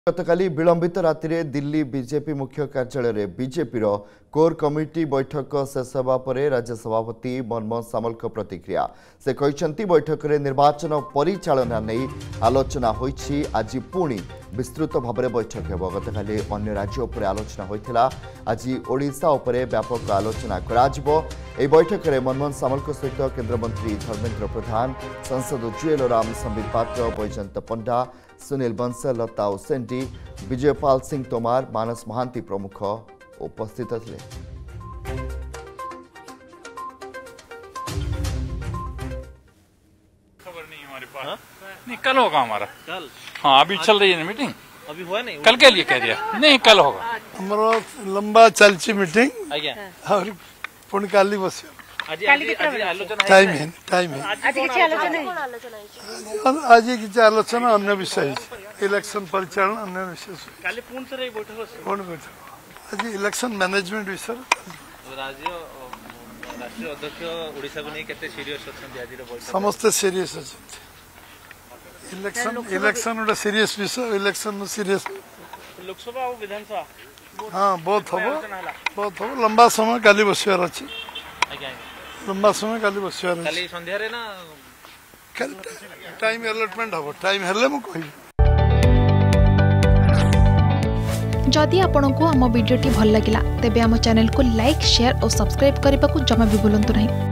गतकाली विलंबित राति दिल्ली बीजेपी मुख्य कार्यालय में बीजेपी कोर कमिटी बैठक शेष होगा पर राज्य सभापति मनमोहन सामल प्रतिक्रिया से कहते बैठक में निर्वाचन परिचालना नहीं आलोचना होईछि। आज पुणी विस्तृत भाव में बैठक हो। गतकाली अन्य राज्यों पर आलोचना होता, आज ओडिशा उपर व्यापक आलोचना करा। बैठक में मनमोहन सामल सहित केन्द्रमंत्री धर्मेन्द्र प्रधान, सांसद जुएल राम, संबित पात्र, बैजयंत पंडा, सुनील बंसल, लता उसेंडी, विजयपाल सिंह तोमार, मानस महांती प्रमुख उपस्थित थे। खबर नहीं हमारे पास। नहीं, कल होगा हमारा। कल? हाँ, अभी चल रही है मीटिंग। अभी हुआ नहीं? कल के लिए कह दिया? नहीं, कल होगा हमारा लंबा चलची मीटिंग और पुण्य काली बस टाइम है आज किसी आलोचना अन्य विषय इलेक्शन परिचालन अन्य विषय आज इलेक्शन मैनेजमेंट विषय राष्ट्रीय अध्यक्ष ओडिशा को नहीं केते सीरियस अछन आज रो बैठक समस्त सीरियस अछन इलेक्शन उडा सीरियस विषय इलेक्शन सीरियस लोकसभा और विधानसभा हाँ बहुत हो लंबा समय काली बसियार अछि लंबा समय काली बसियार अछि काली संध्या रे ना टाइम अलॉटमेंट हो टाइम हेले मु कहि। जदि आपंक आम भिडी भल लगा तेब आम चैनल को लाइक शेयर और सब्सक्राइब करने को जमा भी भूलु नहीं।